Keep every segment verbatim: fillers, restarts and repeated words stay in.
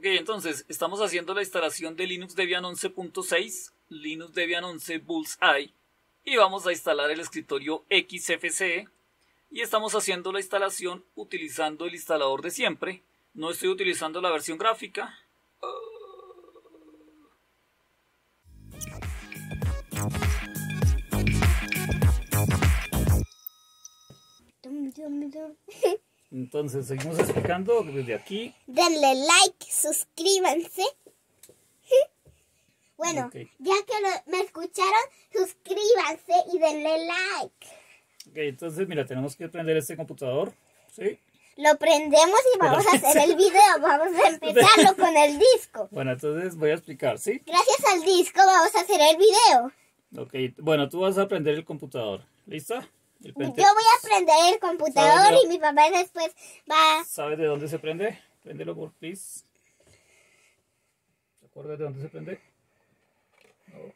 Ok, entonces estamos haciendo la instalación de Linux Debian once punto seis, Linux Debian once Bullseye, y vamos a instalar el escritorio X F C E, y estamos haciendo la instalación utilizando el instalador de siempre. No estoy utilizando la versión gráfica. Entonces seguimos explicando desde aquí. Denle like, suscríbanse. Bueno, okay. Ya que lo, me escucharon, suscríbanse y denle like. Ok, entonces mira, tenemos que prender este computador, ¿sí? Lo prendemos y vamos a hacer el video. Vamos a empezarlo con el disco. Bueno, entonces voy a explicar, ¿sí? Gracias al disco vamos a hacer el video. Ok, bueno, tú vas a prender el computador, ¿lista? Yo voy a prender el computador y mi papá después va... ¿Sabes de dónde se prende? Préndelo, por please. ¿Te acuerdas de dónde se prende? No.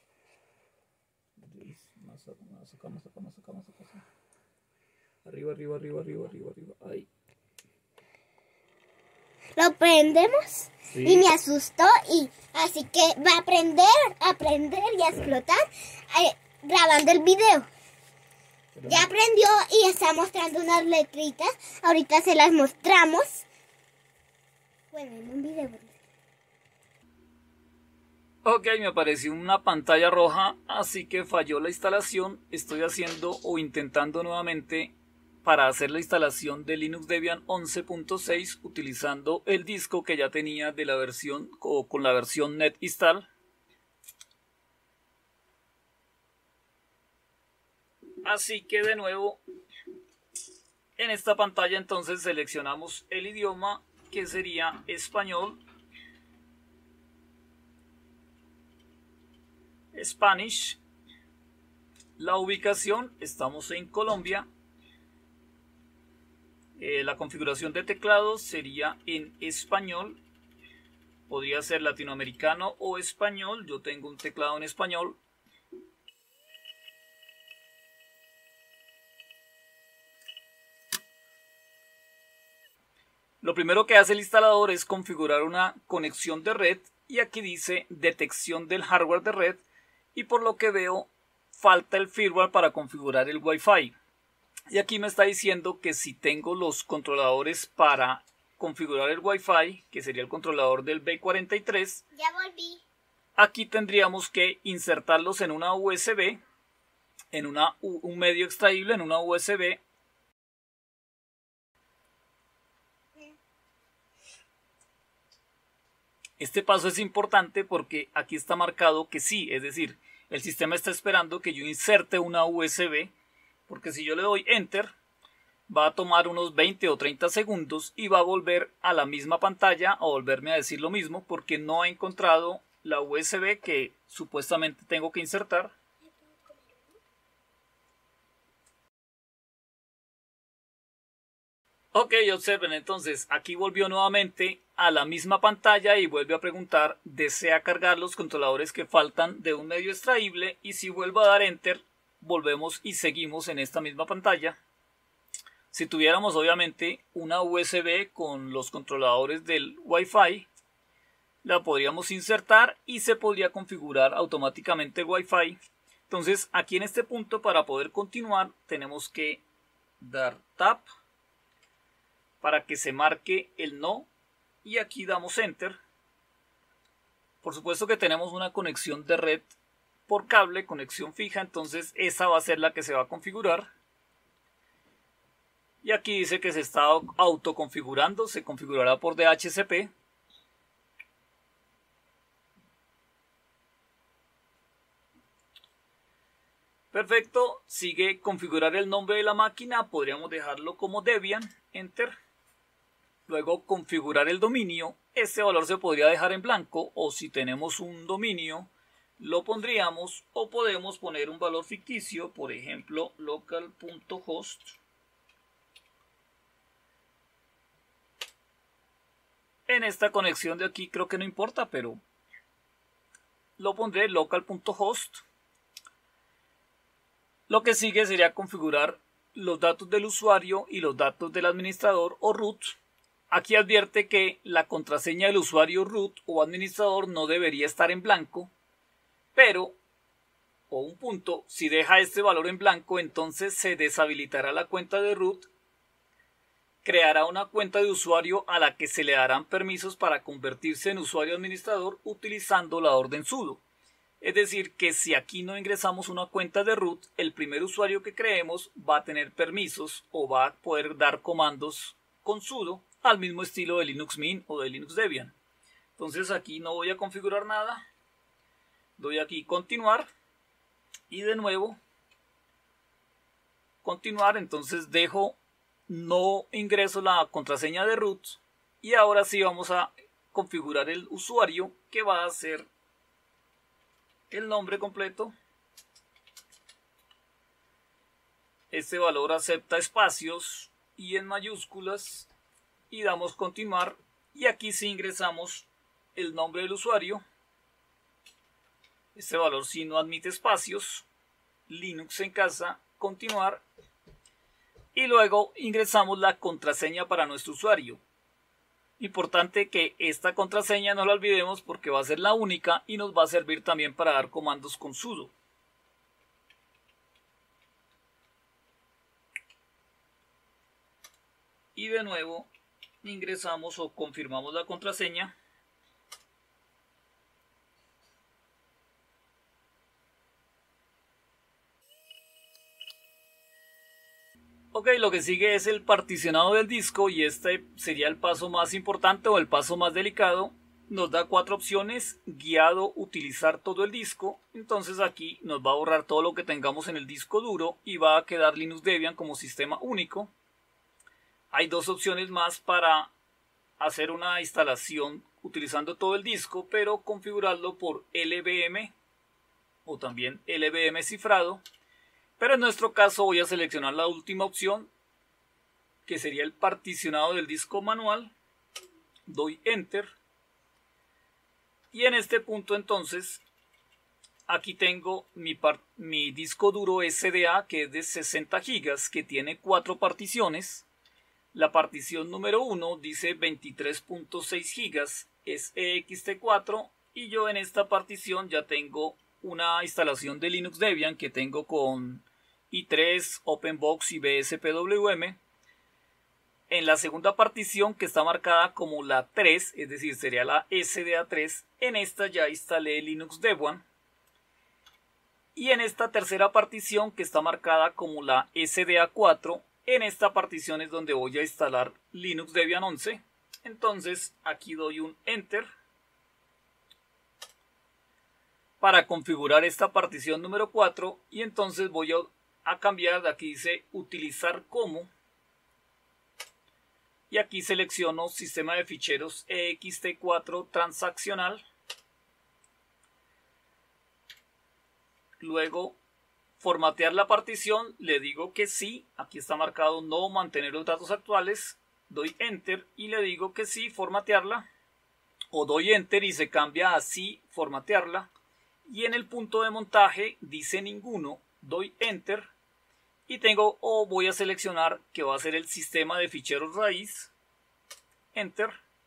Más acá, más acá, más acá, más acá, más acá. Arriba, arriba, arriba, arriba, arriba, arriba. Ahí. Lo prendemos, sí. Y me asustó y así que va a prender, a prender y a explotar eh, grabando el video. Ya aprendió y está mostrando unas letritas. Ahorita se las mostramos. Bueno, en un video. Ok, me apareció una pantalla roja, así que falló la instalación. Estoy haciendo o intentando nuevamente para hacer la instalación de Linux Debian once punto seis utilizando el disco que ya tenía de la versión o con la versión net install. Así que de nuevo en esta pantalla entonces seleccionamos el idioma, que sería español, Spanish, la ubicación, estamos en Colombia, eh, la configuración de teclado sería en español, podría ser latinoamericano o español, yo tengo un teclado en español. Lo primero que hace el instalador es configurar una conexión de red y aquí dice detección del hardware de red y por lo que veo falta el firmware para configurar el Wi-Fi. Y aquí me está diciendo que si tengo los controladores para configurar el Wi-Fi, que sería el controlador del B cuarenta y tres, ya volví. Aquí tendríamos que insertarlos en una U S B, en una, un medio extraíble, en una U S B. Este paso es importante porque aquí está marcado que sí, es decir, el sistema está esperando que yo inserte una U S B, porque si yo le doy Enter, va a tomar unos veinte o treinta segundos y va a volver a la misma pantalla a volverme a decir lo mismo porque no ha encontrado la U S B que supuestamente tengo que insertar. Ok, observen entonces, aquí volvió nuevamente a la misma pantalla y vuelve a preguntar, ¿desea cargar los controladores que faltan de un medio extraíble? Y si vuelvo a dar Enter, volvemos y seguimos en esta misma pantalla. Si tuviéramos obviamente una U S B con los controladores del Wi-Fi, la podríamos insertar y se podría configurar automáticamente el Wi-Fi. Entonces aquí en este punto para poder continuar tenemos que dar Tab para que se marque el no y aquí damos Enter. Por supuesto que tenemos una conexión de red por cable, conexión fija, entonces esa va a ser la que se va a configurar. Y aquí dice que se está autoconfigurando, se configurará por D H C P. Perfecto, sigue configurar el nombre de la máquina, podríamos dejarlo como Debian, Enter. Luego configurar el dominio, este valor se podría dejar en blanco o si tenemos un dominio lo pondríamos o podemos poner un valor ficticio, por ejemplo local.host. En esta conexión de aquí creo que no importa, pero lo pondré local.host. Lo que sigue sería configurar los datos del usuario y los datos del administrador o root. aquí advierte que la contraseña del usuario root o administrador no debería estar en blanco, pero, o un punto, si deja este valor en blanco, entonces se deshabilitará la cuenta de root, creará una cuenta de usuario a la que se le darán permisos para convertirse en usuario administrador utilizando la orden sudo. Es decir, que si aquí no ingresamos una cuenta de root, el primer usuario que creemos va a tener permisos o va a poder dar comandos con sudo al mismo estilo de Linux Mint o de Linux Debian. Entonces aquí no voy a configurar nada. Doy aquí continuar y de nuevo continuar. Entonces dejo, no ingreso la contraseña de root y ahora sí vamos a configurar el usuario, que va a ser el nombre completo. Este valor acepta espacios y en mayúsculas y damos continuar, y aquí sí ingresamos el nombre del usuario. Este valor sí no admite espacios, Linux en casa, continuar, y luego ingresamos la contraseña para nuestro usuario. Importante que esta contraseña no la olvidemos porque va a ser la única y nos va a servir también para dar comandos con sudo. Y de nuevo ingresamos o confirmamos la contraseña. Ok, lo que sigue es el particionado del disco y este sería el paso más importante o el paso más delicado. Nos da cuatro opciones: guiado, utilizar todo el disco. Entonces aquí nos va a borrar todo lo que tengamos en el disco duro y va a quedar Linux Debian como sistema único. Hay dos opciones más para hacer una instalación utilizando todo el disco, pero configurarlo por L V M o también L V M cifrado. Pero en nuestro caso voy a seleccionar la última opción, que sería el particionado del disco manual. Doy Enter. Y en este punto entonces, aquí tengo mi, mi disco duro S D A, que es de sesenta gigas, que tiene cuatro particiones. La partición número uno dice veintitrés punto seis gigas, es E X T cuatro, y yo en esta partición ya tengo una instalación de Linux Debian que tengo con i tres, OpenBox y B S P W M. En la segunda partición, que está marcada como la tres, es decir, sería la S D A tres, en esta ya instalé Linux Debian. Y en esta tercera partición, que está marcada como la S D A cuatro, en esta partición es donde voy a instalar Linux Debian once. Entonces aquí doy un Enter para configurar esta partición número cuatro, y entonces voy a, a cambiar, de aquí dice utilizar como, y aquí selecciono sistema de ficheros E X T cuatro transaccional. Luego formatear la partición, le digo que sí, aquí está marcado no mantener los datos actuales, doy Enter y le digo que sí, formatearla, o doy Enter y se cambia a sí, formatearla, y en el punto de montaje dice ninguno, doy Enter y tengo o voy a seleccionar que va a ser el sistema de ficheros raíz, Enter,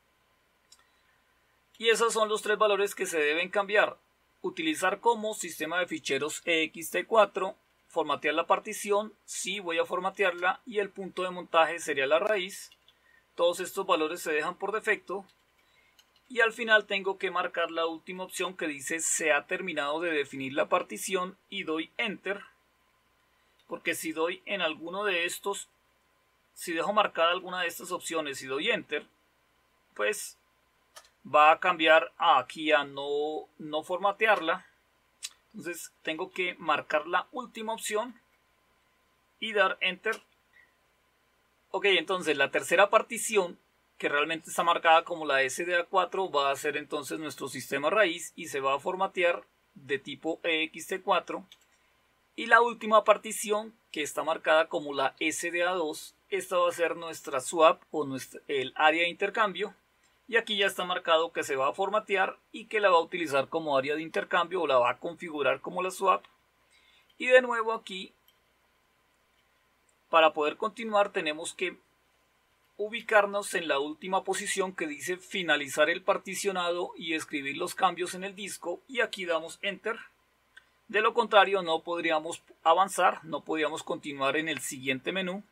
y esos son los tres valores que se deben cambiar. Utilizar como sistema de ficheros E X T cuatro, formatear la partición, sí voy a formatearla, y el punto de montaje sería la raíz. Todos estos valores se dejan por defecto. Y al final tengo que marcar la última opción que dice se ha terminado de definir la partición y doy Enter. Porque si doy en alguno de estos, si dejo marcada alguna de estas opciones y doy Enter, pues va a cambiar a aquí a no, no formatearla. Entonces tengo que marcar la última opción y dar Enter. Ok, entonces la tercera partición, que realmente está marcada como la S D A cuatro, va a ser entonces nuestro sistema raíz y se va a formatear de tipo E X T cuatro. Y la última partición, que está marcada como la S D A dos, esta va a ser nuestra swap o nuestra, el área de intercambio. Y aquí ya está marcado que se va a formatear y que la va a utilizar como área de intercambio o la va a configurar como la swap. Y de nuevo aquí, para poder continuar, tenemos que ubicarnos en la última posición que dice finalizar el particionado y escribir los cambios en el disco, y aquí damos Enter. De lo contrario no podríamos avanzar, no podríamos continuar en el siguiente menú.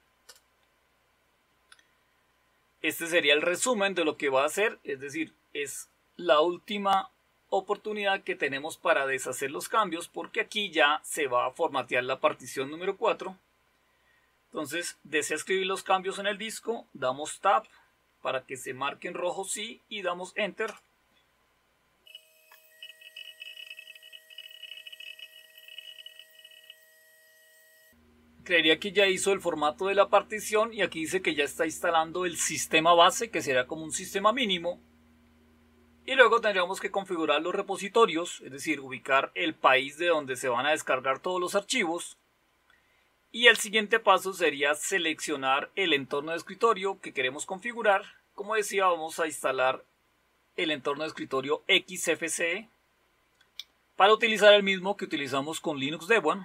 Este sería el resumen de lo que va a hacer, es decir, es la última oportunidad que tenemos para deshacer los cambios, porque aquí ya se va a formatear la partición número cuatro. Entonces, desea escribir los cambios en el disco, damos Tab para que se marque en rojo sí y damos Enter. Creería que ya hizo el formato de la partición y aquí dice que ya está instalando el sistema base, que será como un sistema mínimo. Y luego tendríamos que configurar los repositorios, es decir, ubicar el país de donde se van a descargar todos los archivos. Y el siguiente paso sería seleccionar el entorno de escritorio que queremos configurar. Como decía, vamos a instalar el entorno de escritorio X F C E para utilizar el mismo que utilizamos con Linux Debian.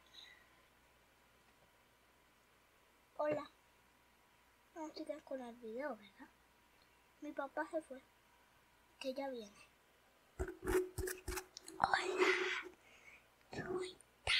Hola. Vamos a seguir con el video, ¿verdad? Mi papá se fue. Que ya viene. Hola. Soy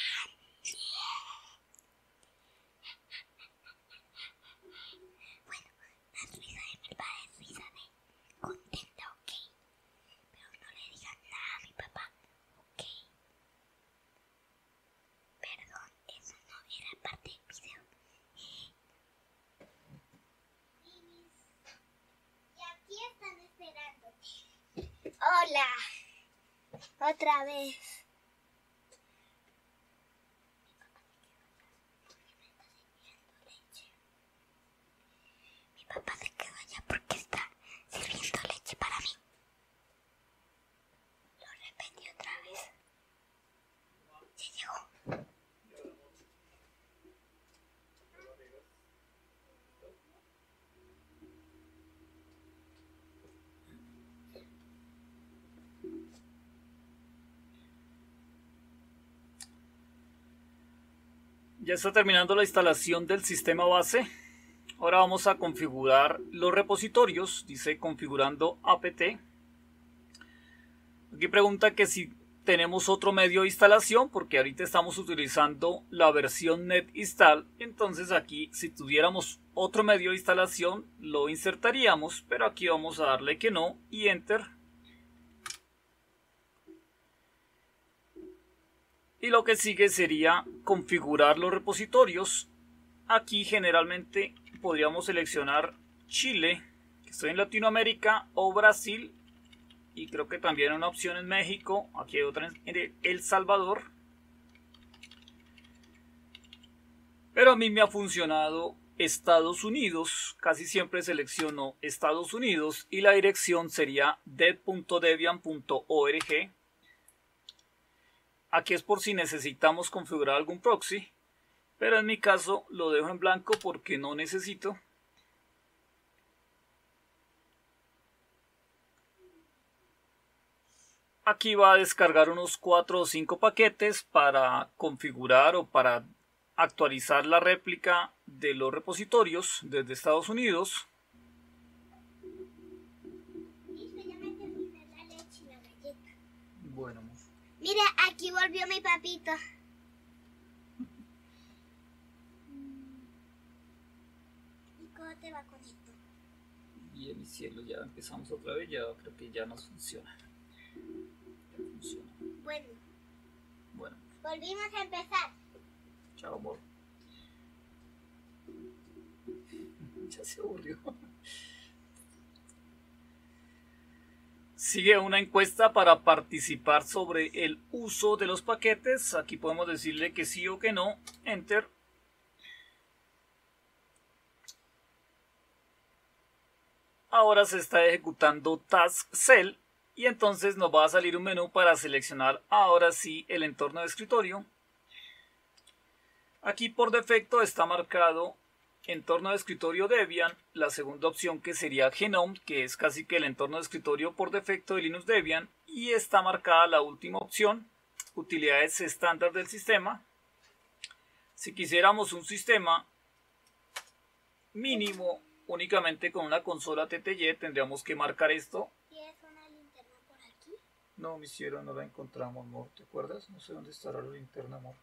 Hola, otra vez. Mi papá se quedó allá porque está sirviendo leche para mí. Lo repetí otra vez. Ya llegó. Ya está terminando la instalación del sistema base. Ahora vamos a configurar los repositorios. Dice configurando apt. Aquí pregunta que si tenemos otro medio de instalación, porque ahorita estamos utilizando la versión netinstall. Entonces aquí, si tuviéramos otro medio de instalación, lo insertaríamos, pero aquí vamos a darle que no y Enter. Y lo que sigue sería configurar los repositorios. Aquí generalmente podríamos seleccionar Chile, que estoy en Latinoamérica, o Brasil. Y creo que también hay una opción en México. Aquí hay otra en El Salvador. Pero a mí me ha funcionado Estados Unidos. Casi siempre selecciono Estados Unidos. Y la dirección sería dev punto debian punto org. Aquí es por si necesitamos configurar algún proxy, pero en mi caso lo dejo en blanco porque no necesito. Aquí va a descargar unos cuatro o cinco paquetes para configurar o para actualizar la réplica de los repositorios desde Estados Unidos. Bueno. Mira, aquí volvió mi papito. ¿Y cómo te va con esto? Bien, mi cielo, ya empezamos otra vez, ya creo que ya nos funciona. Ya funciona. Bueno. Bueno. Volvimos a empezar. Chao, amor. Ya se aburrió. Sigue una encuesta para participar sobre el uso de los paquetes. Aquí podemos decirle que sí o que no. Enter. Ahora se está ejecutando Task Cell y entonces nos va a salir un menú para seleccionar ahora sí el entorno de escritorio. Aquí por defecto está marcado entorno de escritorio Debian, la segunda opción que sería Genome, que es casi que el entorno de escritorio por defecto de Linux Debian, y está marcada la última opción, utilidades estándar del sistema. Si quisiéramos un sistema mínimo únicamente con una consola T T Y tendríamos que marcar esto. ¿Tienes una linterna por aquí? No, mi cielo, no la encontramos, amor. ¿Te acuerdas? No sé dónde estará la linterna, amor.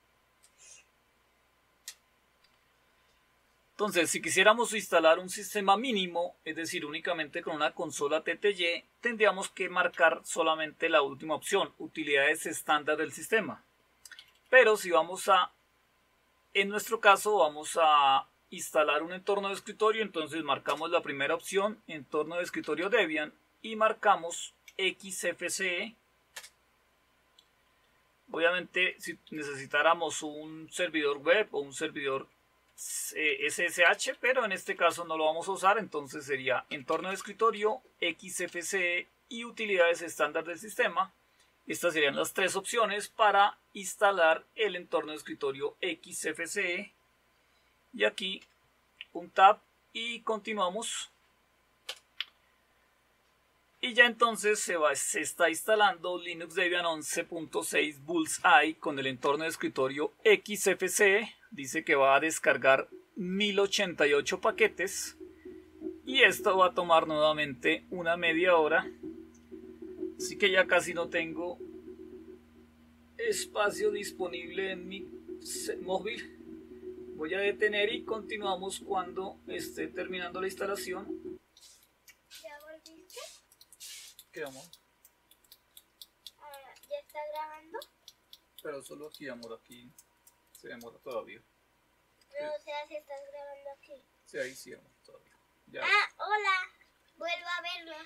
Entonces, si quisiéramos instalar un sistema mínimo, es decir, únicamente con una consola T T Y, tendríamos que marcar solamente la última opción, utilidades estándar del sistema. Pero si vamos a, en nuestro caso, vamos a instalar un entorno de escritorio, entonces marcamos la primera opción, entorno de escritorio Debian, y marcamos X F C E. Obviamente, si necesitáramos un servidor web o un servidor S S H, pero en este caso no lo vamos a usar, entonces sería entorno de escritorio, X F C E y utilidades estándar del sistema. Estas serían las tres opciones para instalar el entorno de escritorio X F C E. Y aquí un tab y continuamos. Y ya entonces se, va, se está instalando Linux Debian once punto seis Bullseye con el entorno de escritorio X F C E. Dice que va a descargar mil ochenta y ocho paquetes. Y esto va a tomar nuevamente una media hora. Así que ya casi no tengo espacio disponible en mi móvil. Voy a detener y continuamos cuando esté terminando la instalación. ¿Ya volviste? ¿Qué, amor? Ah, ¿ya está grabando? Pero solo aquí, amor, aquí se demora todavía. Pero, o sea, si estás grabando aquí. Sí, ahí sí, amor, todavía. Ya. Ah, hola. Vuelvo a verlos.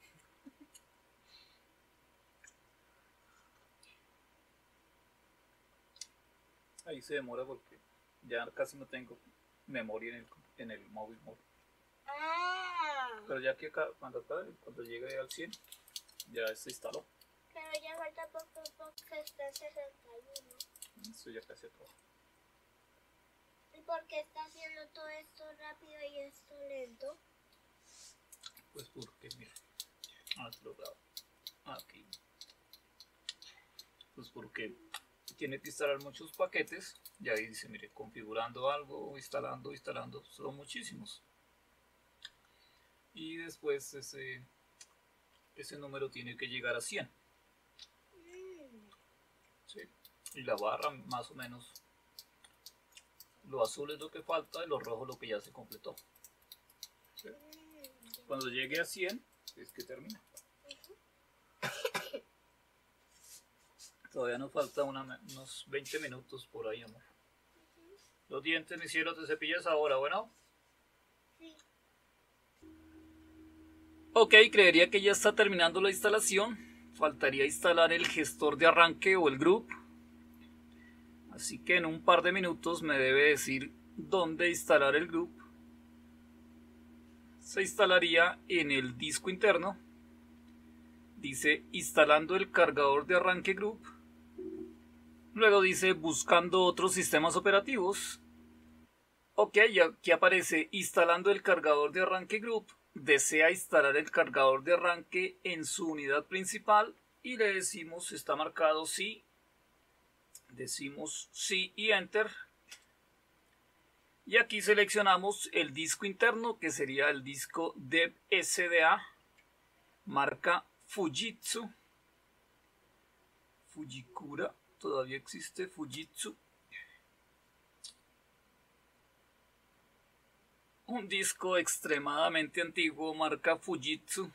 Ahí se demora porque ya casi no tengo memoria en el, en el móvil. Ah. Pero ya que acá, cuando, acá, cuando llegue al cien, ya se instaló. Pero ya falta poco porque está en sesenta y uno. Eso ya casi acabó. ¿Y por qué está haciendo todo esto rápido y esto lento? Pues porque, mira, ah, te lo grabo. Aquí. Pues porque tiene que instalar muchos paquetes. Y ahí dice, mire, configurando algo, instalando, instalando, son muchísimos. Y después ese, ese número tiene que llegar a cien. Mm. ¿Sí? Y la barra más o menos, lo azul es lo que falta y lo rojo lo que ya se completó. ¿Sí? Mm. Cuando llegue a cien es que termina. Uh-huh. Todavía nos falta una, unos veinte minutos por ahí, amor. Uh-huh. Los dientes, mi cielo, te cepillas ahora, ¿bueno? Sí. Ok, creería que ya está terminando la instalación. Faltaría instalar el gestor de arranque o el group. Así que en un par de minutos me debe decir dónde instalar el group. Se instalaría en el disco interno. Dice instalando el cargador de arranque group. Luego dice buscando otros sistemas operativos. Ok, y aquí aparece instalando el cargador de arranque group. Desea instalar el cargador de arranque en su unidad principal y le decimos, está marcado sí, decimos sí y enter. Y aquí seleccionamos el disco interno, que sería el disco dev S D A, marca Fujitsu, Fujikura, todavía existe Fujitsu. Un disco extremadamente antiguo, marca Fujitsu,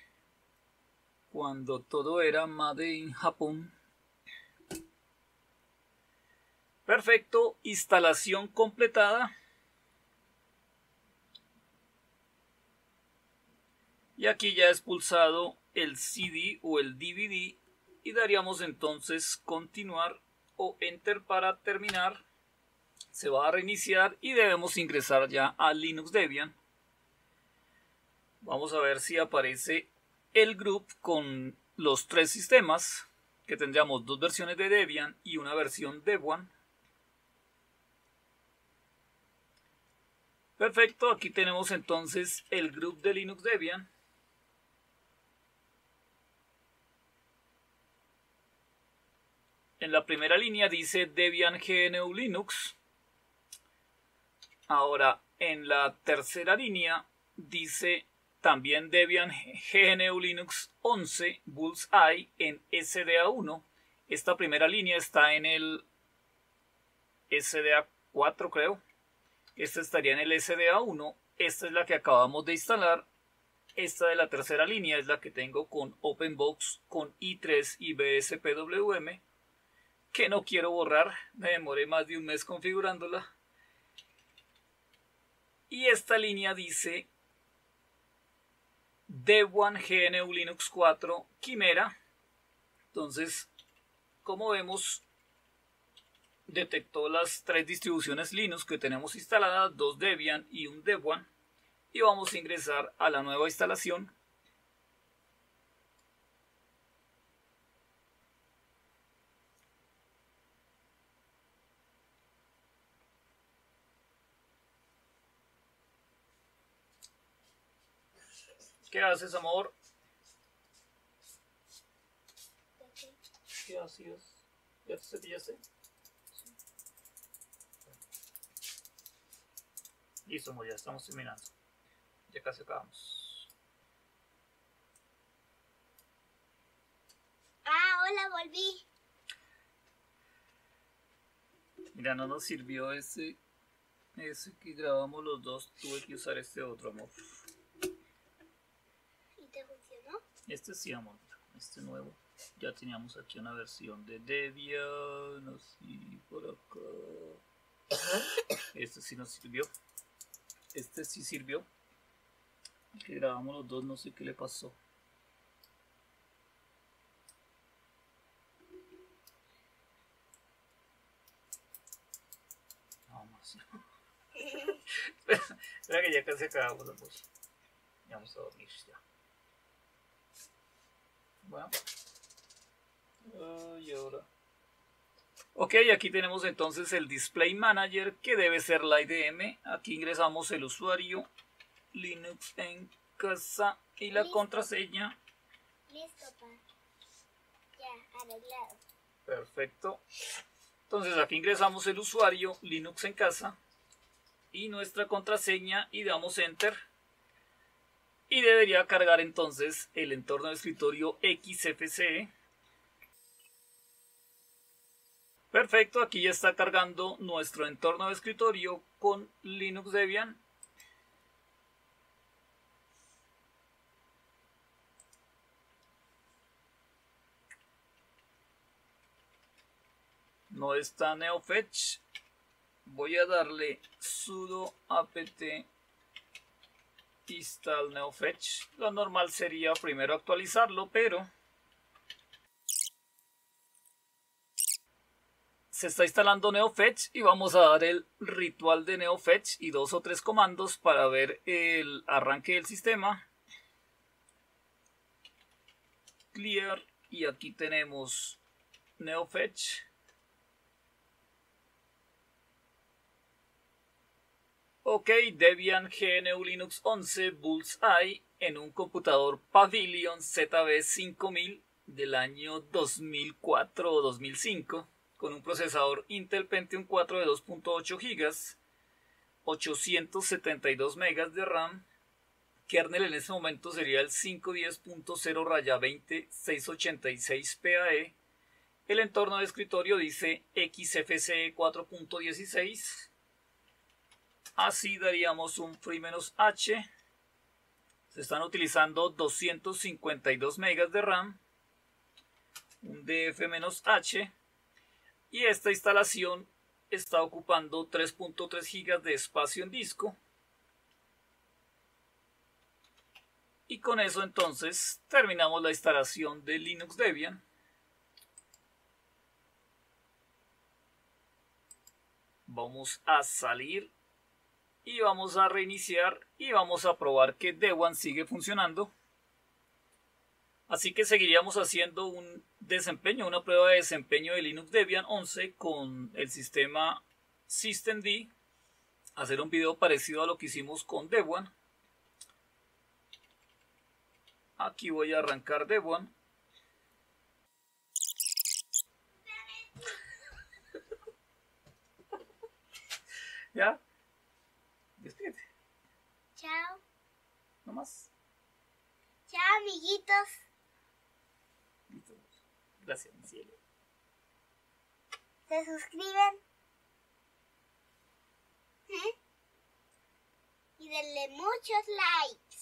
cuando todo era made in Japón. Perfecto, instalación completada. Y aquí ya es pulsado el C D o el D V D y daríamos entonces continuar o enter para terminar. Se va a reiniciar y debemos ingresar ya a Linux Debian. Vamos a ver si aparece el group con los tres sistemas, que tendríamos dos versiones de Debian y una versión Dev one. Perfecto, aquí tenemos entonces el group de Linux Debian. En la primera línea dice Debian G N U Linux. Ahora, en la tercera línea dice también Debian G N U Linux once Bullseye en S D A uno. Esta primera línea está en el S D A cuatro, creo. Esta estaría en el S D A uno. Esta es la que acabamos de instalar. Esta de la tercera línea es la que tengo con OpenBox, con i tres y B S P W M, que no quiero borrar. Me demoré más de un mes configurándola. Y esta línea dice Debian G N U Linux cuatro Quimera. Entonces, como vemos, detectó las tres distribuciones Linux que tenemos instaladas, dos Debian y un Debian. Y vamos a ingresar a la nueva instalación. ¿Qué haces, amor? ¿Qué haces? ¿Ya te cepillaste? Sí. Listo, amor, ya estamos terminando. Ya casi acabamos. Ah, hola, volví. Mira, no nos sirvió ese, ese que grabamos los dos. Tuve que usar este otro, amor. ¿Y te funcionó? Este sí, amor. Este nuevo. Ya teníamos aquí una versión de Debian. Así por acá. Este sí nos sirvió. Este sí sirvió. El que grabamos los dos, no sé qué le pasó. Vamos. Espera que ya casi acabamos la voz. Ya vamos a dormir ya. Bueno. Uh, y ahora. Ok, aquí tenemos entonces el Display Manager, que debe ser la I D M. Aquí ingresamos el usuario, Linux en casa y la Listo. contraseña. Listo, pa. Ya, arreglado. Perfecto. Entonces aquí ingresamos el usuario, Linux en casa y nuestra contraseña y damos Enter. Y debería cargar entonces el entorno de escritorio X F C E. Perfecto, aquí ya está cargando nuestro entorno de escritorio con Linux Debian. No está NeoFetch. Voy a darle sudo apt install NeoFetch. Lo normal sería primero actualizarlo, pero se está instalando NeoFetch y vamos a dar el ritual de NeoFetch y dos o tres comandos para ver el arranque del sistema. Clear, y aquí tenemos NeoFetch. Ok, Debian G N U Linux once Bullseye en un computador Pavilion Z B cinco mil del año dos mil cuatro o dos mil cinco, con un procesador Intel Pentium cuatro de dos punto ocho gigas, ochocientos setenta y dos megas de RAM. Kernel en este momento sería el cinco diez punto cero veinte seiscientos ochenta y seis P A E. El entorno de escritorio dice X F C E cuatro punto dieciséis. Así daríamos un free-h. Se están utilizando doscientos cincuenta y dos megas de RAM, un D F-H, y esta instalación está ocupando tres punto tres gigas de espacio en disco. Y con eso entonces terminamos la instalación de Linux Debian. Vamos a salir y vamos a reiniciar y vamos a probar que Debian sigue funcionando. Así que seguiríamos haciendo un desempeño, una prueba de desempeño de Linux Debian once con el sistema systemd. Hacer un video parecido a lo que hicimos con Debian. Aquí voy a arrancar Debian. ¿Ya? Despídete. Chao. no más. Chao, amiguitos. Listo. Gracias, mi cielo. ¿Se suscriben? ¿Eh? Y denle muchos likes.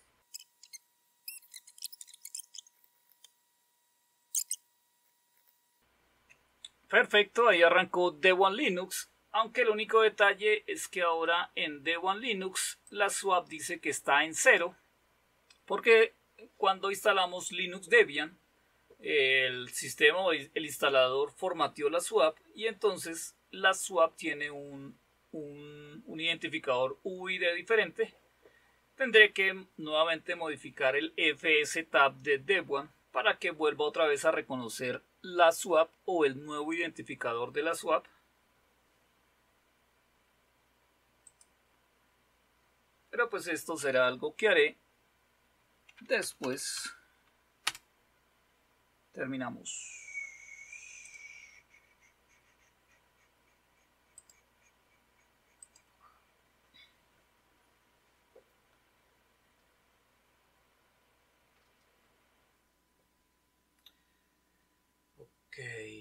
Perfecto, ahí arrancó Debian Linux, aunque el único detalle es que ahora en Debian Linux la swap dice que está en cero, porque cuando instalamos Linux Debian, el sistema o el instalador formateó la swap y entonces la swap tiene un, un, un identificador U I D diferente. Tendré que nuevamente modificar el fstab de Debian para que vuelva otra vez a reconocer la swap o el nuevo identificador de la swap. Pero pues esto será algo que haré después. Terminamos. Ok.